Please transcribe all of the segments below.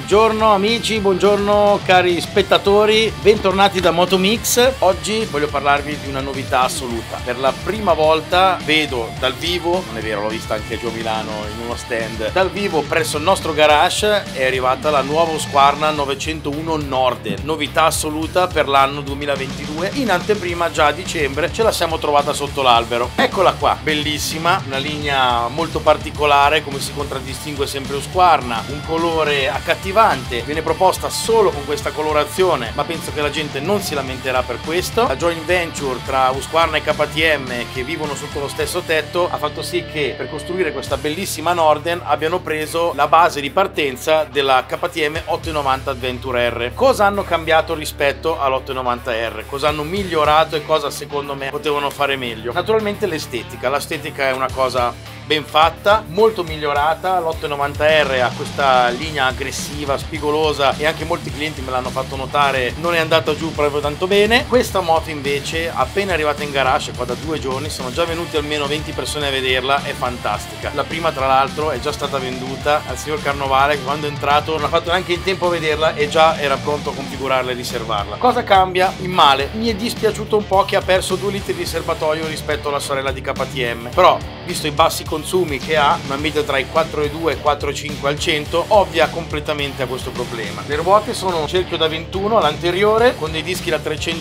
Buongiorno amici, buongiorno cari spettatori, bentornati da Motomix. Oggi voglio parlarvi di una novità assoluta. Per la prima volta vedo dal vivo, non è vero, l'ho vista anche giù a Milano in uno stand, dal vivo presso il nostro garage è arrivata la nuova Husqvarna 901 Norden. Novità assoluta per l'anno 2022, in anteprima già a dicembre ce la siamo trovata sotto l'albero. Eccola qua, bellissima, una linea molto particolare come si contraddistingue sempre Husqvarna, un colore accattivante, viene proposta solo con questa colorazione, ma penso che la gente non si lamenterà per questo. La joint venture tra Husqvarna e KTM, che vivono sotto lo stesso tetto, ha fatto sì che per costruire questa bellissima Norden abbiano preso la base di partenza della KTM 890 Adventure R. Cosa hanno cambiato rispetto all'890R? Cosa hanno migliorato e cosa secondo me potevano fare meglio? Naturalmente l'estetica. L'estetica è una cosa ben fatta, molto migliorata. L'890R ha questa linea aggressiva, spigolosa, e anche molti clienti me l'hanno fatto notare, non è andata giù proprio tanto bene. Questa moto invece, appena arrivata in garage qua da 2 giorni, sono già venuti almeno 20 persone a vederla, è fantastica. La prima tra l'altro è già stata venduta al signor Carnovale, che quando è entrato non ha fatto neanche in tempo a vederla e già era pronto a configurarla e riservarla. Cosa cambia? In male. Mi è dispiaciuto un po' che ha perso 2 litri di serbatoio rispetto alla sorella di KTM, però visto i bassi consumi che ha, una media tra i 4,2 e 4,5 al 100, ovvia completamente a questo problema. Le ruote sono un cerchio da 21 all'anteriore con dei dischi da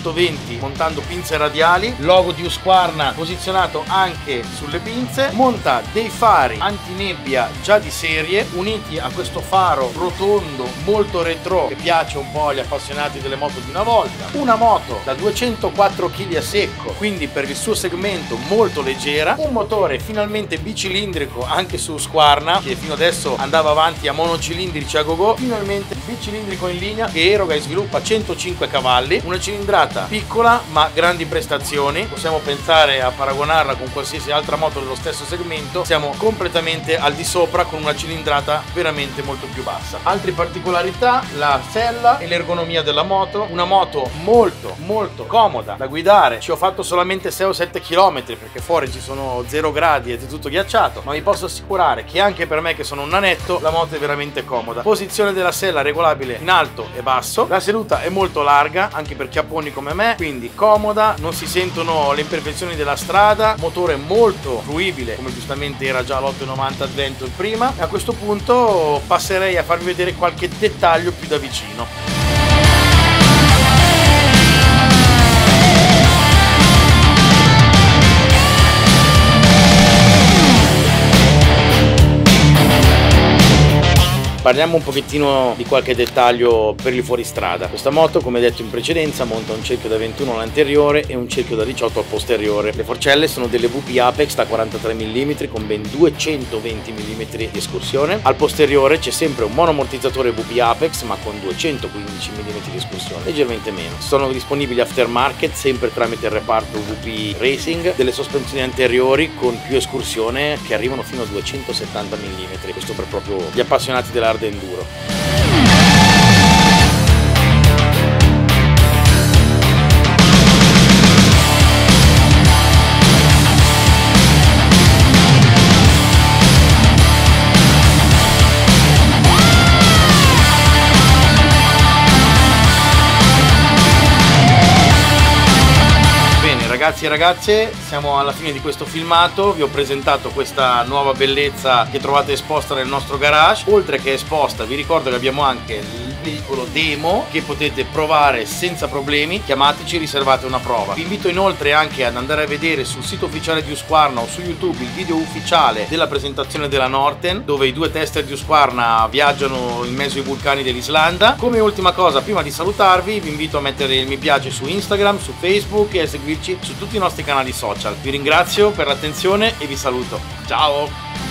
320 montando pinze radiali, logo di Husqvarna posizionato anche sulle pinze, monta dei fari antinebbia già di serie uniti a questo faro rotondo molto retro che piace un po' agli appassionati delle moto di una volta. Una moto da 204 kg a secco, quindi per il suo segmento molto leggera, un motore finalmente bicilindrico anche su Husqvarna, che fino adesso andava avanti a monocilindrici a go-go, finalmente bicilindrico in linea che eroga e sviluppa 105 cavalli, una cilindrata piccola ma grandi prestazioni. Possiamo pensare a paragonarla con qualsiasi altra moto dello stesso segmento, siamo completamente al di sopra con una cilindrata veramente molto più bassa. Altre particolarità: la sella e l'ergonomia della moto, una moto molto comoda da guidare. Ci ho fatto solamente 6 o 7 km perché fuori ci sono 0 gradi ed è tutto ghiacciato, ma vi posso assicurare che anche per me che sono un nanetto la moto è veramente comoda. Posizione della sella regolabile in alto e basso, la seduta è molto larga anche per chiapponi come me, quindi comoda, non si sentono le imperfezioni della strada, motore molto fruibile come giustamente era già l'890 Adventure prima. E a questo punto passerei a farvi vedere qualche dettaglio più da vicino. Parliamo un pochettino di qualche dettaglio per il fuoristrada. Questa moto, come detto in precedenza, monta un cerchio da 21 all'anteriore e un cerchio da 18 al posteriore. Le forcelle sono delle VP Apex da 43 mm con ben 220 mm di escursione. Al posteriore c'è sempre un monoammortizzatore VP Apex ma con 215 mm di escursione, leggermente meno. Sono disponibili aftermarket sempre tramite il reparto VP Racing, delle sospensioni anteriori con più escursione che arrivano fino a 270 mm. Questo per proprio gli appassionati dell'hard enduro. Ragazzi e ragazze, siamo alla fine di questo filmato. Vi ho presentato questa nuova bellezza che trovate esposta nel nostro garage. Oltre che esposta, vi ricordo che abbiamo anche il veicolo demo che potete provare senza problemi. Chiamateci, riservate una prova. Vi invito inoltre anche ad andare a vedere sul sito ufficiale di Husqvarna o su YouTube il video ufficiale della presentazione della Norden, dove i 2 tester di Husqvarna viaggiano in mezzo ai vulcani dell'Islanda. Come ultima cosa, prima di salutarvi, vi invito a mettere il mi piace su Instagram, su Facebook e a seguirci su tutti i nostri canali social. Vi ringrazio per l'attenzione e vi saluto. Ciao!